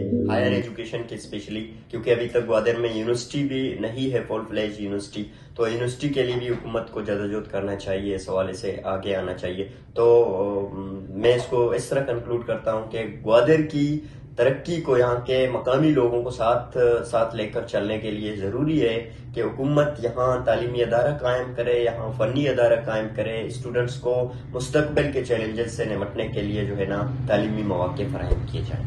Higher education के specially, क्योंकि अभी तक ग्वादर में यूनिवर्सिटी भी नहीं है, फुल फ्लेज यूनिवर्सिटी। तो यूनिवर्सिटी के लिए भी हुकूमत को जदोजहद करना चाहिए, इस हवाले से आगे आना चाहिए। तो मैं इसको इस तरह कंक्लूड करता हूँ कि ग्वादर की तरक्की को यहाँ के मकामी लोगों को साथ लेकर चलने के लिए जरूरी है कि हुकूमत यहाँ तालीमी अदारा कायम करे, यहाँ फनी अदारा कायम करे, स्टूडेंट्स को मुस्तकबिल के चैलेंजेस से निपटने के लिए जो है ना तालीमी मौके फराहम किए जाए।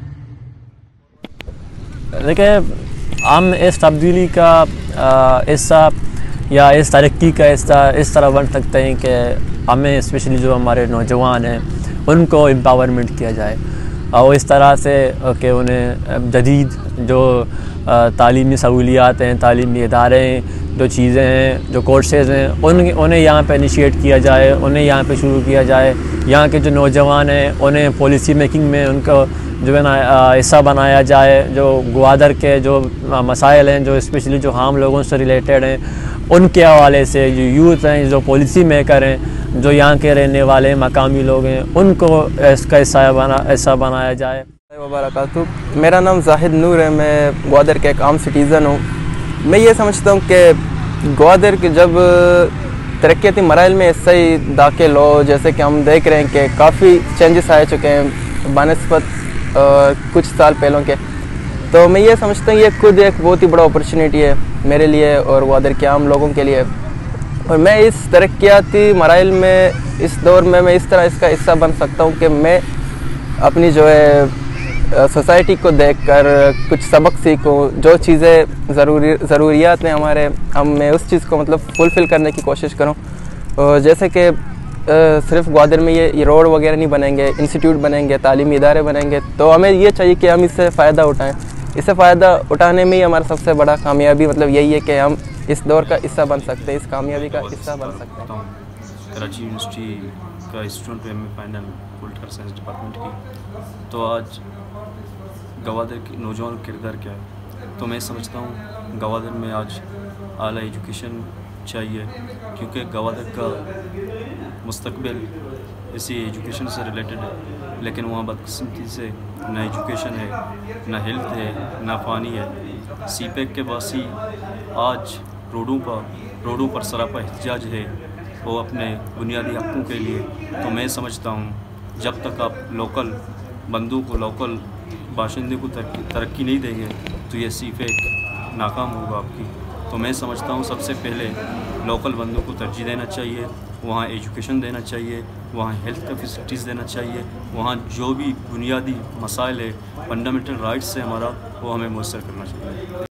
देखिए, हम इस तब्दीली का हिस्सा या इस तरक्की का हिस्सा इस तरह बन सकते हैं कि हमें स्पेशली जो हमारे नौजवान हैं उनको एम्पावरमेंट किया जाए और इस तरह से कि उन्हें जदीद जो तालीमी सहूलियात हैं, तालीमी इदारे हैं, जो चीज़ें हैं, जो कोर्सेज़ हैं, उन्हें यहाँ पे इनिशिएट किया जाए, उन्हें यहाँ पे शुरू किया जाए। यहाँ के जो नौजवान हैं उन्हें पॉलिसी मेकिंग में उनको जो है ना हिस्सा बनाया जाए। जो ग्वादर के जो मसाइल हैं, जो स्पेशली जो आम लोगों से रिलेटेड हैं, उनके हवाले से जो यूथ हैं, जो पॉलिसी मेकर हैं, जो यहाँ के रहने वाले मकामी लोग हैं, उनको इसका हिस्सा बनाया जाए। वबरकातुहू। मेरा नाम जाहिद नूर है, मैं ग्वादर का एक आम सिटीज़न हूँ। मैं ये समझता हूँ कि ग्वादर के जब तरक्याती मराइल में ऐसा ही दाखिल हो, जैसे कि हम देख रहे हैं कि काफ़ी चेंजेस आ चुके हैं बनस्बत कुछ साल पहलों के, तो मैं ये समझता हूँ ये खुद एक बहुत ही बड़ा अपॉर्चुनिटी है मेरे लिए और ग्वादर के आम लोगों के लिए। और मैं इस तरक्याती मराइल में, इस दौर में मैं इस तरह इसका हिस्सा बन सकता हूँ कि मैं अपनी जो है सोसाइटी को देखकर कुछ सबक सीखूँ, जो चीज़ें ज़रूरियात हैं हमारे, मैं उस चीज़ को मतलब फुलफ़िल करने की कोशिश करूँ। जैसे कि सिर्फ ग्वादर में ये रोड वगैरह नहीं बनेंगे, इंस्टीट्यूट बनेंगे, तालीमी इदारे बनेंगे, तो हमें ये चाहिए कि हम इससे फ़ायदा उठाएँ। इससे फ़ायदा उठाने में ही हमारा सबसे बड़ा कामयाबी मतलब यही है कि हम इस दौर का हिस्सा बन सकते हैं, इस कामयाबी का हिस्सा बन सकते हैं। कराची यूनिवर्सिटी का स्टूडेंट हूँ, मैं फाइनल पॉलिटिकल साइंस डिपार्टमेंट की। तो आज ग्वादर के नौजवान किरदार क्या है, तो मैं समझता हूँ ग्वादर में आज आला एजुकेशन चाहिए, क्योंकि ग्वादर का मुस्तकबिल इसी एजुकेशन से रिलेटेड है। लेकिन वहाँ बदकिस्मती से ना एजुकेशन है, ना हेल्थ है, ना पानी है। सीपेक के वासी आज रोडों पर सरापा एहतजाज है वो अपने बुनियादी हक़ों के लिए। तो मैं समझता हूँ जब तक आप लोकल बंदों को, लोकल बाशिंदे को तरक्की नहीं देंगे तो ये सीपेक नाकाम होगा आपकी। तो मैं समझता हूँ सबसे पहले लोकल बंदों को तरजीह देना चाहिए, वहाँ एजुकेशन देना चाहिए, वहाँ हेल्थ का फैसिलिटीज़ देना चाहिए, वहाँ जो भी बुनियादी मसाइल है, फंडामेंटल राइट्स है हमारा, वो हमें मुयस्सर करना चाहिए।